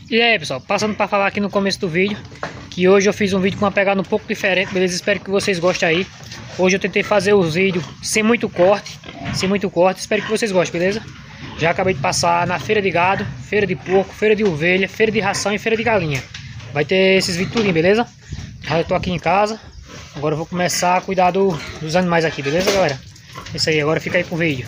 E aí pessoal, passando para falar aqui no começo do vídeo que hoje eu fiz um vídeo com uma pegada um pouco diferente, beleza? Espero que vocês gostem aí. Hoje eu tentei fazer os vídeos sem muito corte, espero que vocês gostem, beleza? Já acabei de passar na feira de gado, feira de porco, feira de ovelha, feira de ração e feira de galinha. Vai ter esses vídeos tudinho, beleza? Eu tô aqui em casa, agora eu vou começar a cuidar dos animais aqui, beleza galera? É isso aí, agora fica aí com o vídeo.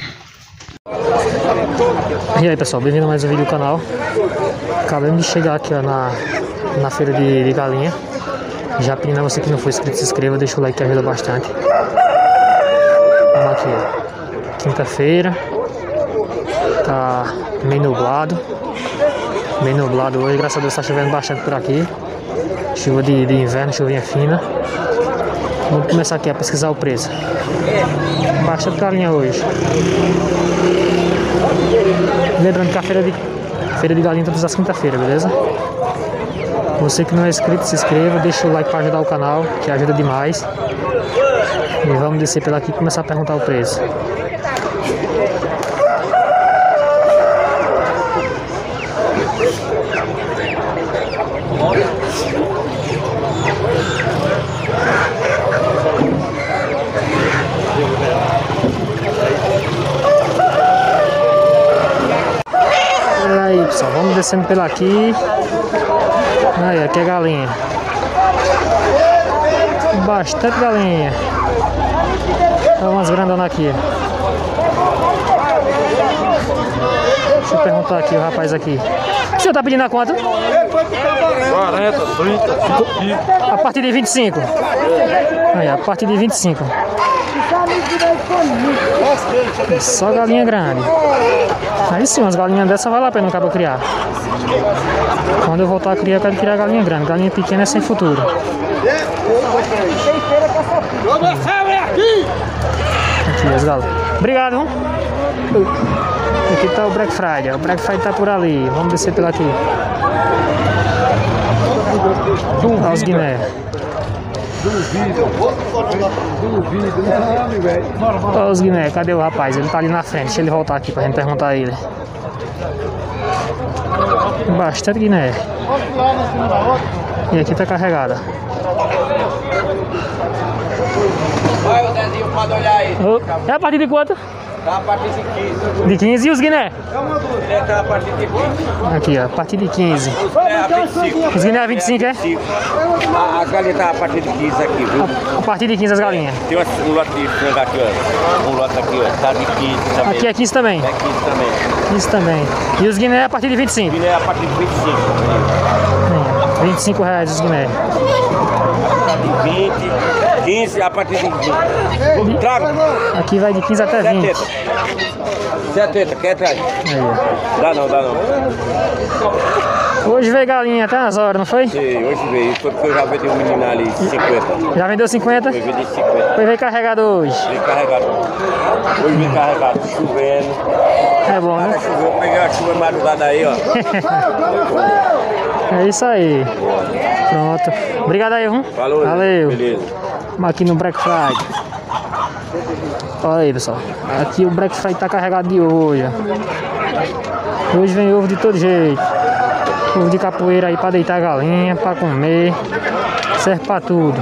E aí pessoal, bem-vindo a mais um vídeo do canal. Acabamos de chegar aqui ó, na feira de galinha. Já pedindo a você que não for inscrito, se inscreva, deixa o like que ajuda bastante. Vamos aqui ó, quinta-feira. Tá meio nublado hoje, graças a Deus tá chovendo bastante por aqui. Chuva de inverno, chuvinha fina. Vamos começar aqui a pesquisar o preço. Bastante galinha hoje. Lembrando que a feira de galinha todas as quinta-feiras, beleza? Você que não é inscrito, se inscreva, deixa o like para ajudar o canal, que ajuda demais. E vamos descer pela aqui e começar a perguntar o preço. Aí pessoal, vamos descendo pela aqui. Aí, aqui é galinha. Bastante galinha. Olha umas grandonas aqui. Deixa eu perguntar aqui o rapaz aqui. O senhor tá pedindo a quanto? 40, 30, a partir de 25. Aí, a partir de 25. Só galinha grande. Aí sim, umas galinhas dessas vale a pena acaba criar. Quando eu voltar a criar, eu quero criar galinha grande. Galinha pequena é sem futuro. Aqui as galinhas. Obrigado, hein? Aqui tá o Black Friday. O Black Friday tá por ali. Vamos descer pela aqui. Olha os guiné. Olha os guiné, cadê o rapaz? Ele tá ali na frente, deixa ele voltar aqui pra gente perguntar a ele. Bastante guiné. E aqui tá carregada. Vai o Dezinho, pode olhar aí. É a partir de quanto? Tá a partir de 15. De 15 e os guiné? Ele tá a partir de 20. Aqui ó, a partir de 15. É a 25. Os guiné a 25, é? A galinha tá a partir de 15 aqui, viu? A partir de 15 as galinhas. Tem um lote de frango aqui, ó. Um lote aqui, ó. Tá de 15 também. Aqui é 15 também? É 15 também. 15 também. E os guiné a partir de 25? Ele é a partir de 25. R$25 os guiné. De 20, 15 a partir de 20. Trago. Aqui vai de 15 até 20. 70, quer atrás? Aí, ó. Dá não. Hoje veio galinha até nas horas, não foi? Sim, hoje veio. Foi porque eu já vendi um menino ali, 50. Já vendeu 50? Eu vendi 50. Foi veio carregado hoje. Vem carregado. Hoje vem carregado, chovendo. É bom, né? Choveu, peguei a chuva madrugada aí, ó. É isso aí. Pronto. Obrigado aí, viu? Falou. Valeu. Beleza. Vamos aqui no Black Friday. Olha aí, pessoal. Aqui o Black Friday tá carregado de hoje. Hoje vem ovo de todo jeito. Ovo de capoeira aí pra deitar a galinha, pra comer. Serve pra tudo.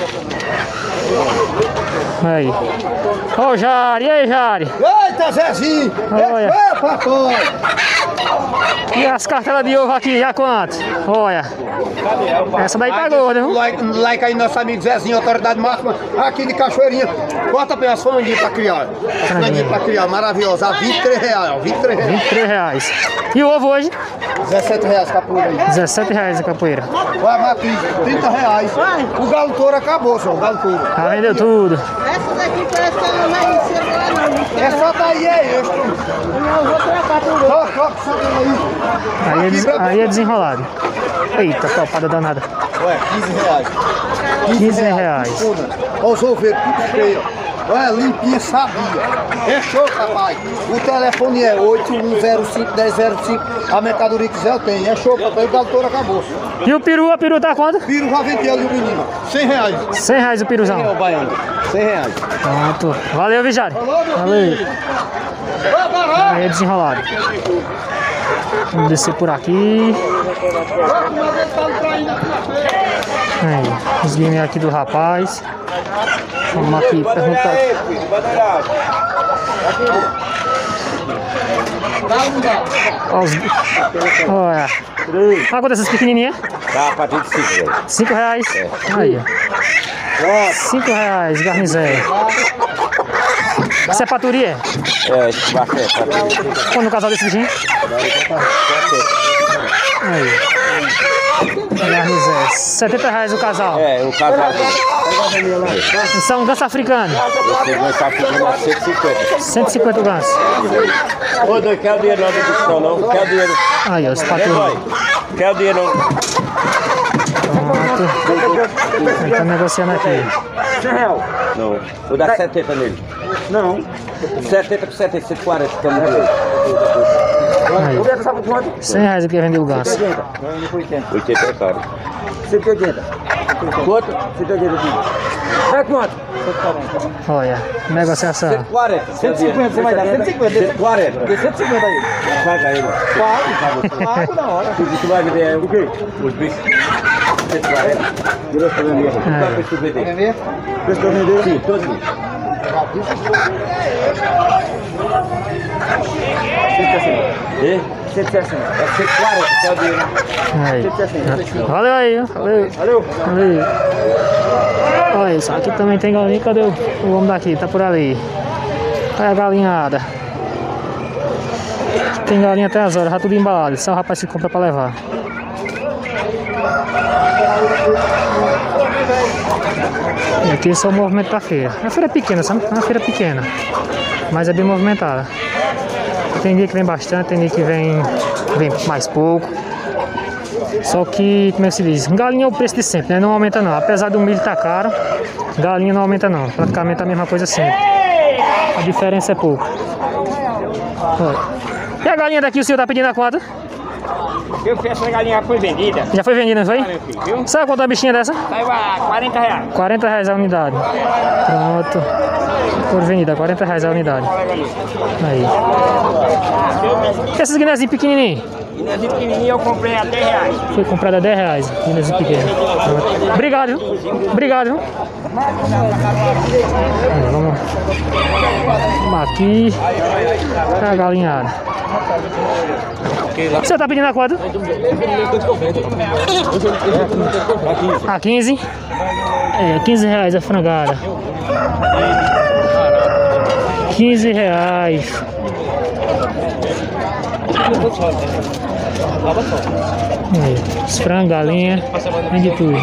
Aí. Ó o Jari, e aí Jari? Eita, Zezinho! Olha. Ei, papai! E as cartelas de ovo aqui, já quanto? Olha. Essa daí tá gorda, viu? Like aí, nosso amigo Zezinho, autoridade máxima, aqui de Cachoeirinha. Bota bem as franguinhas pra criar. As franguinhas pra criar, maravilhosa. A R$23, ó, R$23. R$23. E o ovo hoje? R$17 capoeira aí. R$17 a capoeira. Vai, Matheus, R$30. O galo touro acabou, senhor, o galo touro. Já vendeu tudo. Essa daqui parece que ela vai encerrar lá, não. Essa daí é extra. Não, vou trocar por outra. Só aí. Aí é desenrolado. Eita, topada danada. Ué, R$15. Olha os oveiros, tudo feio. Olha, limpinha, sabia. É show, papai. O telefone é 8105-1005. A mercadoria que quiser eu tenho. É show, papai. O galo touro acabou. E o peru? A peru tá quanto? Piro já vendeu ali o menino. R$100. R$100 o piruzão. É o baiano. R$100. Pronto. Valeu, Vijário. Valeu. Aí é desenrolado. Vamos descer por aqui. Aí, os guiné aqui do rapaz. Vamos aqui perguntar. Olha. Quanto dessas pequenininhas? Tá, a partir de 5, velho. R$5. Aí, ó. R$5, garnizé. Isso é paturia? É, esse baixo é paturia. Quando o casal desse bichinho? Aí. Garnizé. R$70 o casal. É, o casal dele. Isso é um ganso africano. Esse ganso africano é 150. 150 o ganso. Ô, doido, quer o dinheiro não da discussão, não? Quer o dinheiro? Aí, ó, os paturia. Quer o dinheiro não? Pronto. Ele tá negociando aqui. R$100. Não. Vou dar 70 nele. Não. 70 com 70, 140. Estamos aí. Aí. R$100 aqui vender o ganso. 80 é caro. 180. Quanto? 180 aqui. É quanto? Olha, negociação. 140. 150 você vai dar. 150. 140. Tem 150 aí. Paga ele. Pago na hora. Tu vai vender aí o quê? Os bichos. 140. Virou pra vender. Qual é o preço que tu vender? Quer ver? Preço que eu vender? Sim, todos. 160. E? 160. É 140, quer o dinheiro? Aí. 160. Valeu aí, ó. Valeu. Valeu. Valeu. Olha isso, aqui também tem galinha. Cadê o homem daqui? Tá por ali. Olha a galinhada. Aqui tem galinha até as horas, já tudo embalado. Só o rapaz se compra pra levar. E aqui esse é o movimento da feira. A feira é pequena, sabe? É uma feira pequena, mas é bem movimentada. Tem dia que vem bastante, tem dia que vem mais pouco. Só que, como é que se diz? Galinha é o preço de sempre, né? Não aumenta não. Apesar do milho estar caro, galinha não aumenta não. Praticamente a mesma coisa sempre. A diferença é pouco. Olha. E a galinha daqui o senhor tá pedindo a quanto? Eu fiz essa galinha, foi vendida. Já foi vendida, não foi? Viu? Sabe quanto é uma bichinha dessa? Saiu a R$40. R$40 a unidade. Pronto. Por vendida, R$40 a unidade. Aí. E essas guinézinhas pequenininhas? Guinézinho pequenininho eu comprei a R$10. Foi comprada a R$10, guinézinho pequeno. Pronto. Obrigado, viu? Obrigado, viu? Aí, vamos aqui. A galinhada. Você tá pedindo a quanto? A 15? É, R$15 a frangada. R$15. Aí, os frangos, galinha, vende tudo.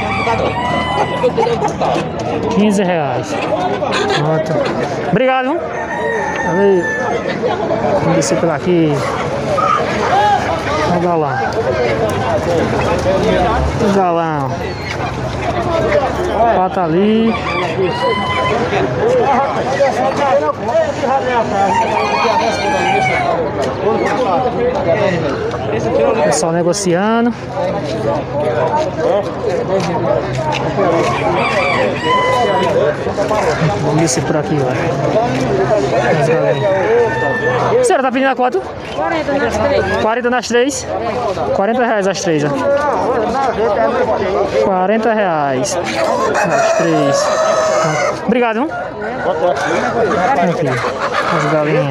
R$15. Pronto. Obrigado, viu? Valeu. Vamos descer por aqui. Olha o galão. O galão. Pata ali. Pessoal negociando. Vamos descer por aqui, ó. A senhora tá pedindo a quanto? 40 nas 3. 40 nas 3? R$40 as 3, ó. R$40 as 3. Obrigado, viu? Aqui, as galinhas.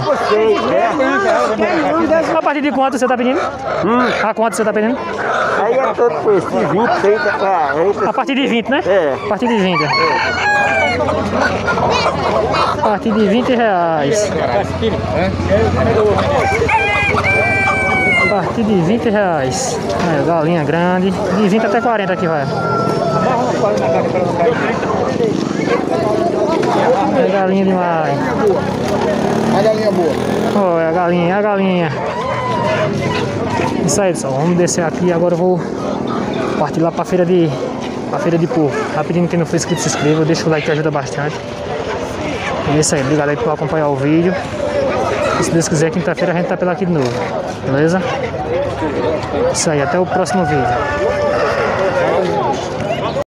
A partir de quanto você tá pedindo? A quanto você tá pedindo? Aí é todo por esse 20, 30, 40. A partir de 20, né? É. A partir de 20. A partir de R$20. A partir de R$20. Aí, galinha grande. De 20 até 40 aqui, vai. É galinha demais. A galinha boa. Olha a galinha, a galinha. Isso aí, pessoal. Vamos descer aqui. Agora eu vou partir lá pra feira de porco. Rapidinho, quem não for inscrito, se inscreva. Deixa o like que ajuda bastante. E é isso aí. Obrigado aí por acompanhar o vídeo. E se Deus quiser, quinta-feira a gente tá pela aqui de novo. Beleza? Isso aí. Até o próximo vídeo.